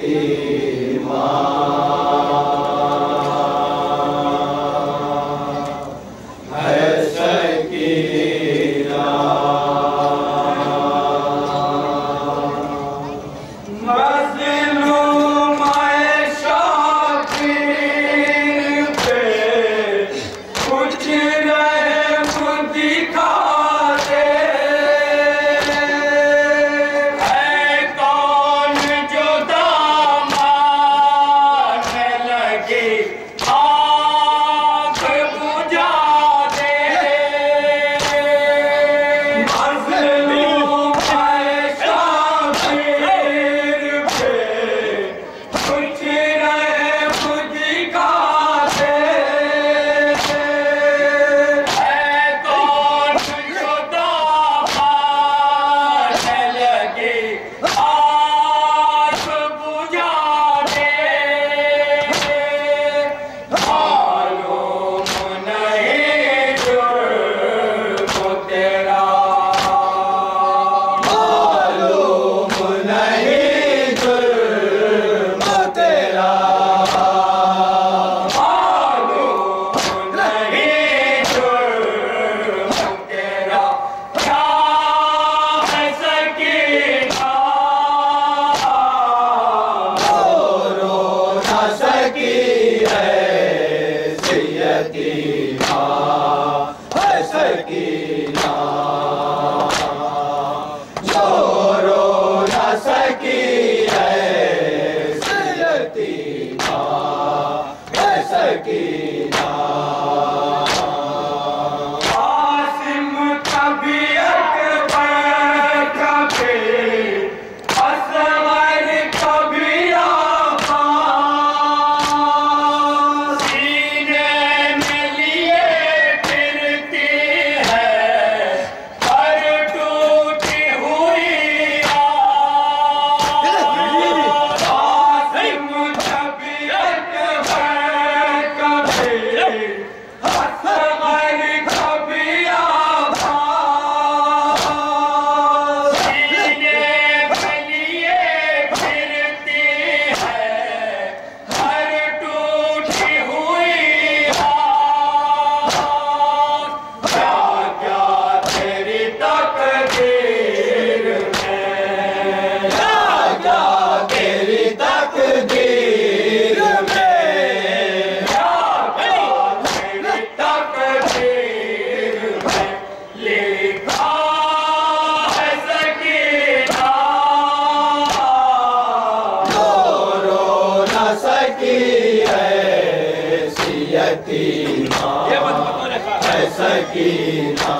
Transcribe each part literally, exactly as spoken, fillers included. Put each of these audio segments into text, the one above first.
सकीना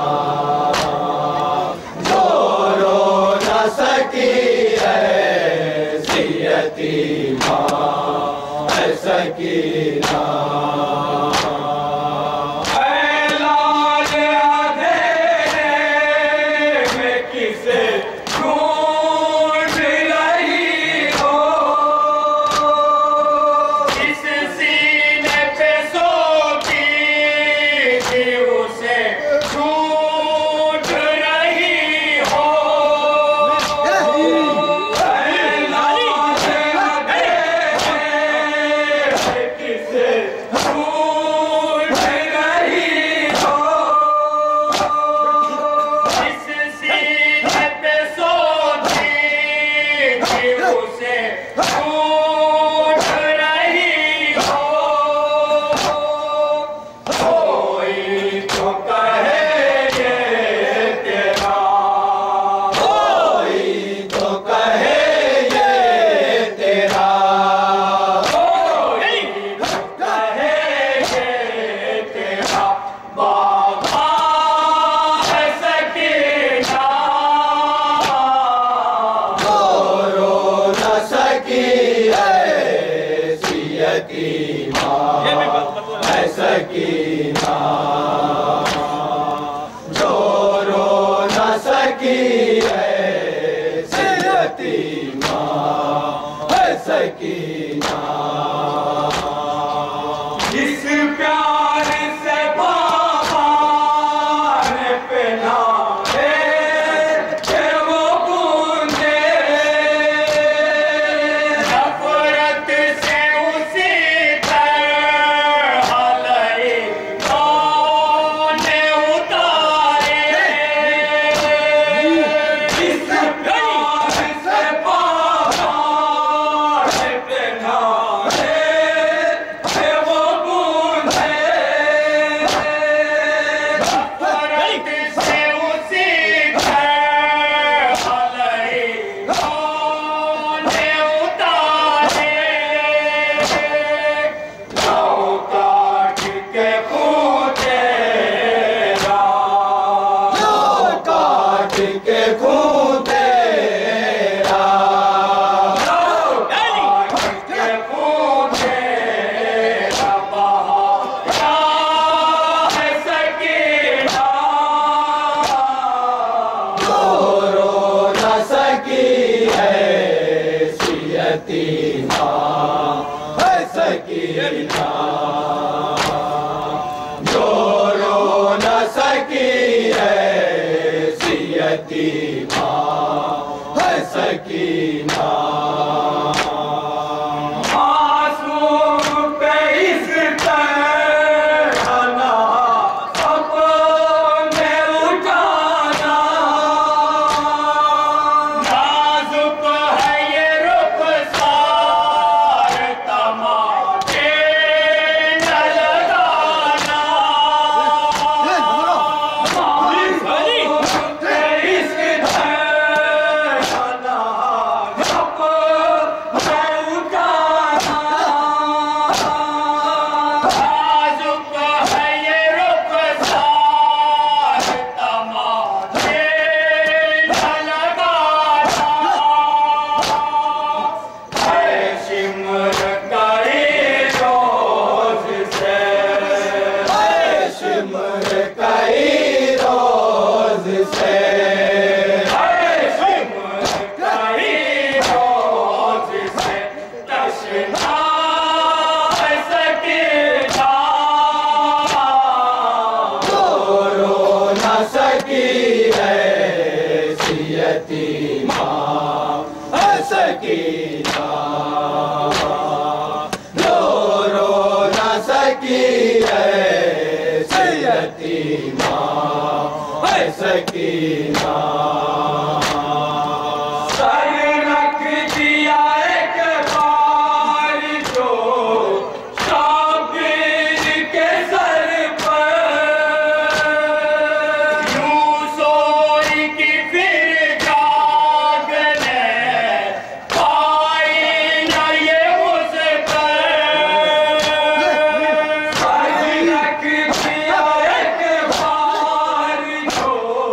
जो रो न सकी ऐसी यतीमा है सकीना Jafrabad यतीमा है सकीना, जो रो न सकी ऐसी यतीमा है सकीना। सकीना सर रख दिया एक बार जो शाबिर के सर पर, यूं सोई कि फिर जागने पाई न ये मुझ पर। सर रख दिया एक बार जो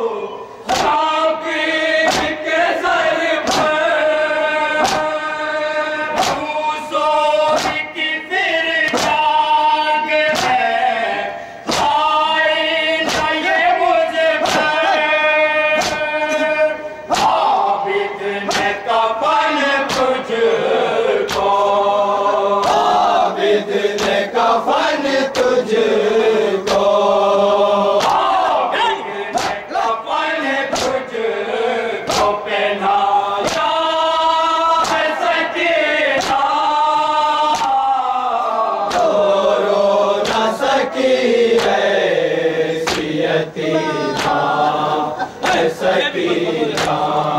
सकीना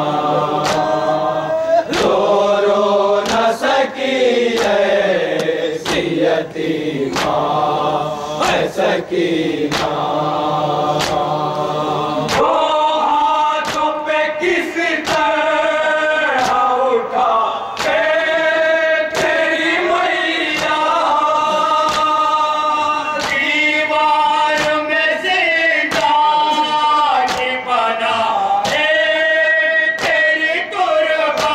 रो रो न सकी ऐसी यतीमा है सकीना। वो हाथों पे किस तरह उठा के तेरी मैया, दीवार में जिंदा बना तेरी कुर्बान।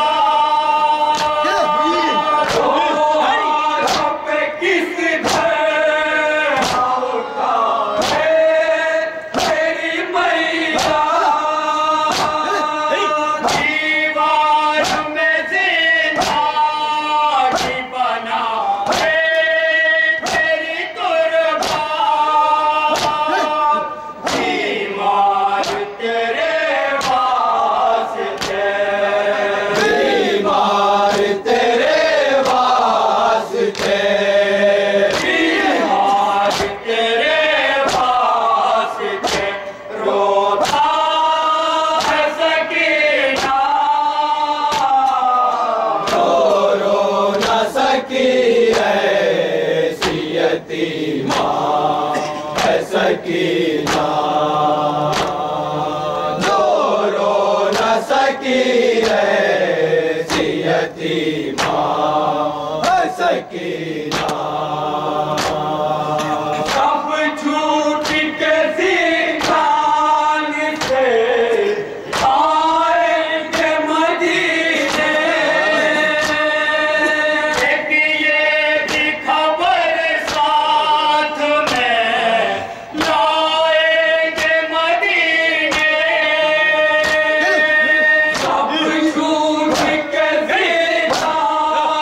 पे किस तरह उठा तेरी मैया, दीवार में जिंदा बना तेरी कुर्बान। बीमार तेरे वास्ते, बीमार तेरे वास्ते, बीमार तेरे वास्ते रोता है सकीना। रो रो न सकी ऐसी यतीमा है सकीना, रो रो न सकी ऐसी यतीमा है सकीना। सब झूठ के जिंदान से आएंगे मदीने, एक ये भी खबर साथ में लाएंगे मदीने। सब झूठ के जिंदान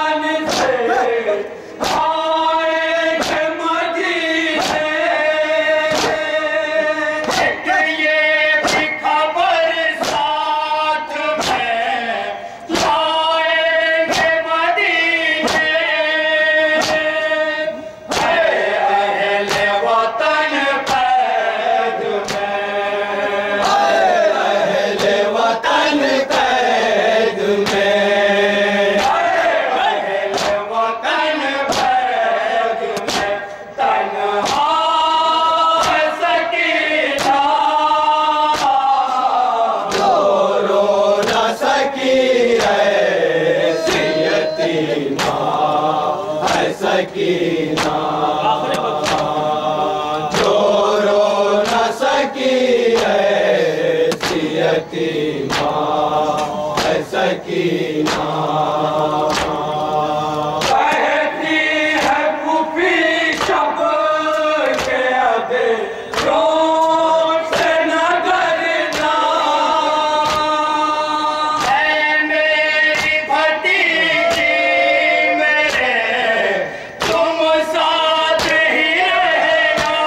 सकीना, जो रो न सकी ऐसी यतीमा है सकीना। कहती है फूफी शब के अदे रोज से नगर ना, है मेरी भतीजी मेरे तुम साथ ही रहना।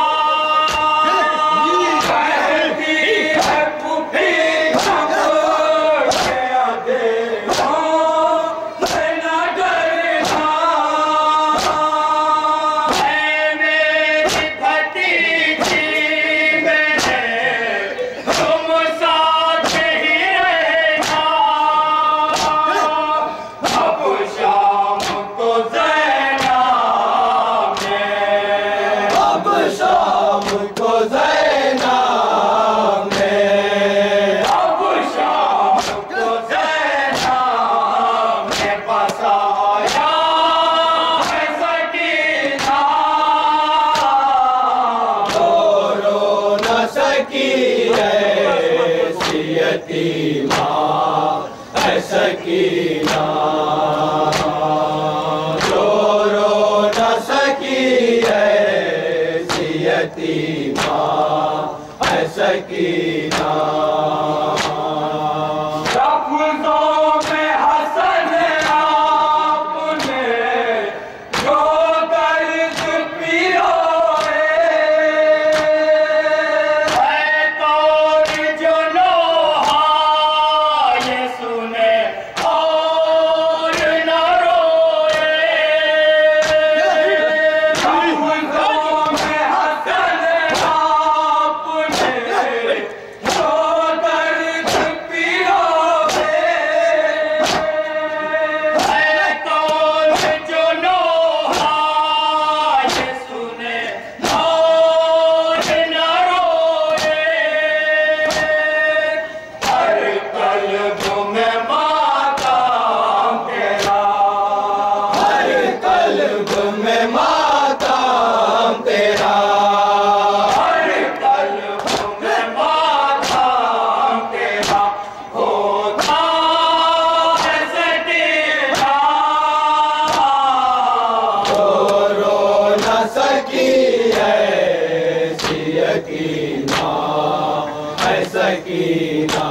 कहती है फूफी शब के अदे रोज से नगर ना, है मेरी भतीजी मेरे तुम साथ ही रहना। अब शाम को ज़ैना में, अब शाम को ज़ैना में, अब शाम को ज़ैना में बसाया है सकीना। जो रो न सकी ऐसी यतीमा है सकीना, जो रो न सकी ऐसी यतीमा है सकीना। लफ्ज़ों में हसन आपने जो दर्द पिरोए, है कौन जो लोहा ये सुने और न रोए। लफ्ज़ों में हसन आपने जो दर्द पिरोए, है कौन जो लोहा ये सुने और न रोए। हर कल्ब में मातम तेरा, हर कल्ब में मातम तेरा, हर कल्ब में मातम तेरा होता है सकीना। जो रो न सकी ऐसी यतीमा है सकीना,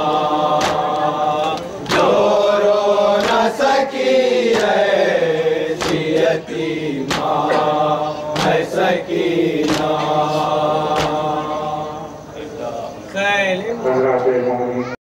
जो रो न सकी ऐसी यतीमा है सकीना। खैर